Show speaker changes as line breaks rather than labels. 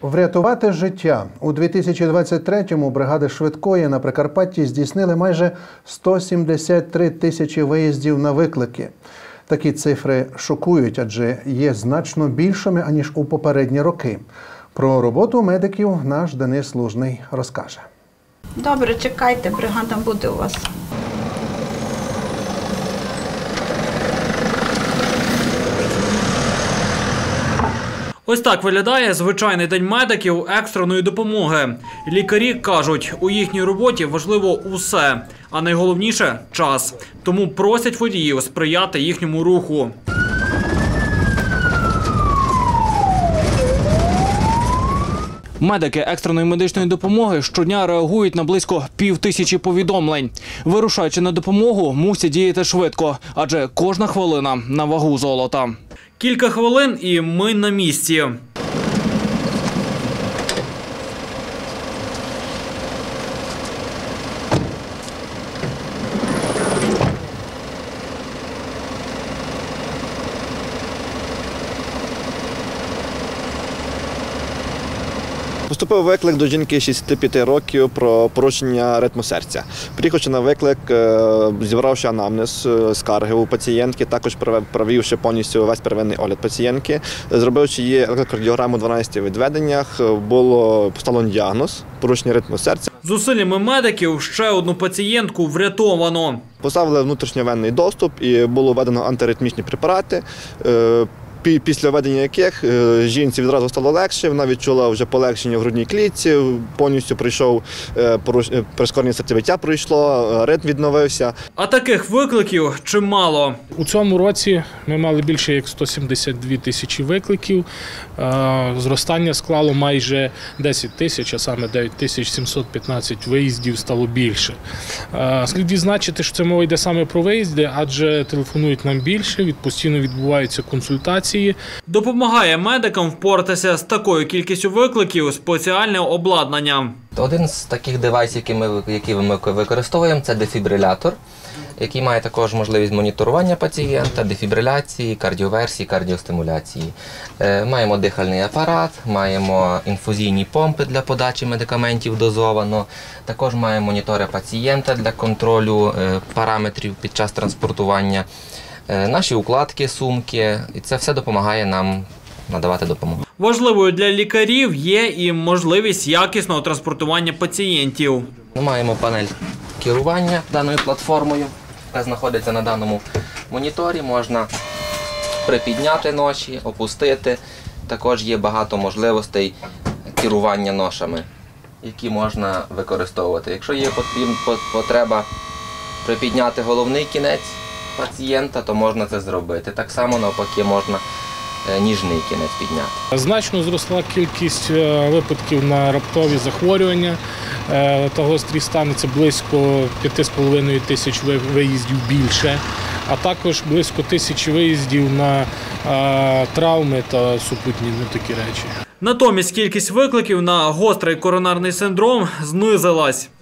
Врятувати життя. У 2023-му бригади швидкої на Прикарпатті здійснили майже 173 тисячі виїздів на виклики. Такі цифри шокують, адже є значно більшими, аніж у попередні роки. Про роботу медиків наш Денис Лужний розкаже.
Добре, чекайте, бригада буде у вас.
Ось так виглядає звичайний день медиків екстреної допомоги. Лікарі кажуть, у їхній роботі важливо усе, а найголовніше – час. Тому просять водіїв сприяти їхньому руху. Медики екстреної медичної допомоги щодня реагують на близько 5000 повідомлень. Вирушаючи на допомогу, мусять діяти швидко, адже кожна хвилина на вагу золота. Кілька хвилин і ми на місці.
Поступив виклик до жінки 65 років про порушення ритму серця. Приїхавши на виклик, зібравши анамнез, скарги у пацієнтки, також провівши повністю весь первинний огляд пацієнтки, зробивши її електрокардіограму у 12 відведеннях, було поставлено діагноз – порушення ритму серця.
Зусиллями медиків ще одну пацієнтку врятовано.
Поставили внутрішньовенний доступ і було введено антиритмічні препарати, після введення яких жінці відразу стало легше, вона відчула вже полегшення в грудній клітці, повністю прийшов прискорення серцебиття, пройшло, ритм відновився.
А таких викликів чимало.
У цьому році ми мали більше як 172 тисячі викликів. Зростання склало майже 10 тисяч, а саме 9715 виїздів стало більше. Слід відзначити, що це мова йде саме про виїзди, адже телефонують нам більше, постійно відбуваються консультації.
Допомагає медикам впоратися з такою кількістю викликів спеціальне обладнання.
Один з таких девайсів, які ми використовуємо, це дефібрилятор, який має також можливість моніторування пацієнта, дефібриляції, кардіоверсії, кардіостимуляції. Маємо дихальний апарат, маємо інфузійні помпи для подачі медикаментів дозовано, також маємо монітори пацієнта для контролю параметрів під час транспортування. Наші укладки, сумки, і це все допомагає нам надавати допомогу.
Важливою для лікарів є і можливість якісного транспортування пацієнтів.
Ми маємо панель керування даною платформою, яка знаходиться на даному моніторі. Можна припідняти ноші, опустити. Також є багато можливостей керування ношами, які можна використовувати. Якщо є потреба припідняти головний кінець пацієнта, то можна це зробити. Так само, навпаки, можна ніжний кінець підняти.
Значно зросла кількість випадків на раптові захворювання та гострі стани. Це близько 5,5 тисяч виїздів більше, а також близько 1000 виїздів на травми та супутні такі речі.
Натомість кількість викликів на гострий коронарний синдром знизилась.